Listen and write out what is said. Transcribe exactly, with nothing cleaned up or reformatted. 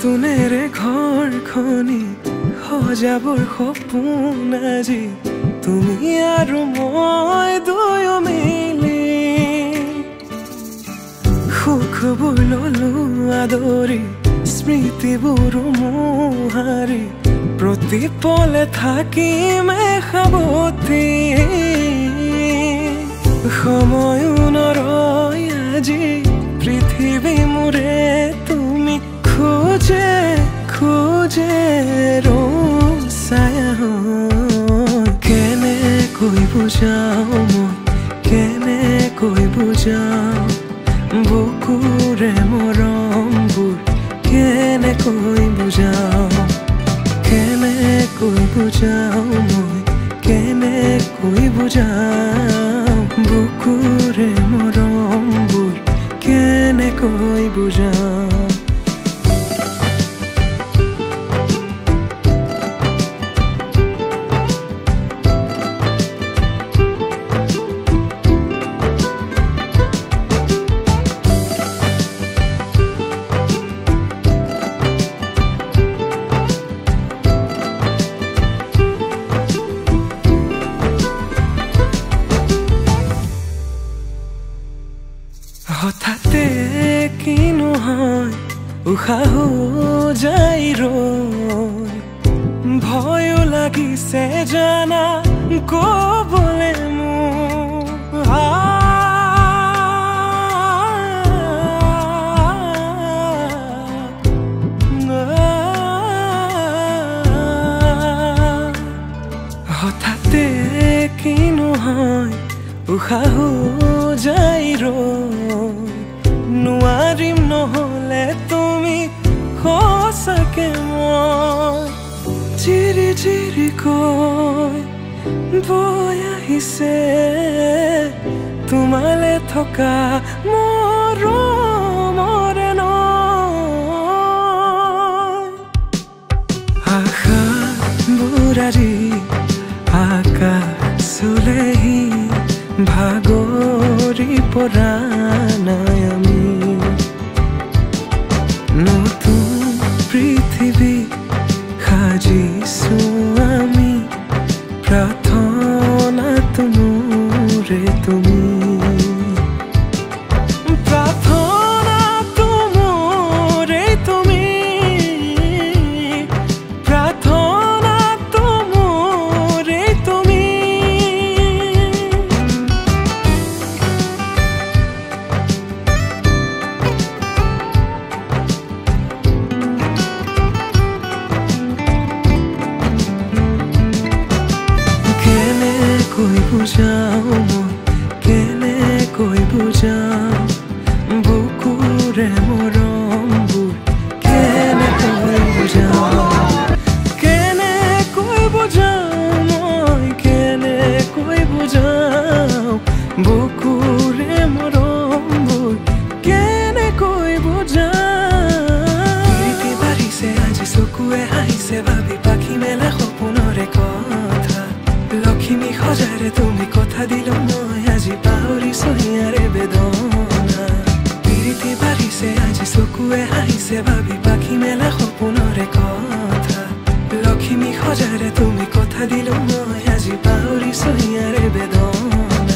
নতুনেৰে ঘৰখনি সজাবৰ সপোন আজি তুমি আৰু মই দুয়ো মিলি সুখবোৰ ললো আদৰি স্মৃতিবোৰ মোহাৰি প্ৰতি পলে থাকিম সাৱতি সময়ো নৰয় আজি পৃথিৱী মোৰে তুমি খোজে খোজে ৰচায়া কেনেকৈ বুজাও মই কেনেকৈ বুজাও বুকুৰে মৰমবোৰ কেনেকৈ বুজাও কেনেকৈ বুজাও মই কেনেকৈ বুজাও বুকুৰে মৰমবোৰ কেনেকৈ বুজাও হঠাতে কিনো হয় উশাহো যাই ৰৈ ভয়ো লাগিছে জানা ক'বলে মোৰ হঠাতে কিনো হয় উশাহো যাই ৰৈ নোৱাৰিম নহলে তুমি সঁচাকে মই চিৰি চিৰি কৈ বৈ আহিছে তোমালে থকা মৰমৰে নৈ আশাবোৰ আজি আকাশলেহি ভাগৰি পৰা নাই আমি নতুন পৃথিৱী সাজিছো আমি প্ৰাৰ্থনাটো মোৰে তুমি প্ৰাৰ্থনাটো মোৰে তুমি প্ৰাৰ্থনাটো মোৰে তুমি কেনেকৈ বুজাও মই কেনেকৈ বুজাও বুকুৰে মৰমবোৰ কেনেকৈ বুজাও কেনেকৈ বুজাও মই কেনেকৈ বুজাও বুকুৰে মৰমবোৰ কেনেকৈ বুজাও প্ৰীতি বাঢ়িছে আজি চকুৱে হাঁহিছে ভাবি পাখি মেলা সপোনৰে কথা লক্ষ্মী সজাৰে তুমি কথা দিলো মই আজি পাহৰিছো হিয়াৰে বেদনা প্ৰীতি বাঢ়িছে আজি চকুৱে হাঁহিছে ভাবি পাখি মেলা সপোনৰে কথা লক্ষ্মী সজাৰে তুমি কথা দিলো মই আজি পাহৰিছো হিয়াৰে বেদনা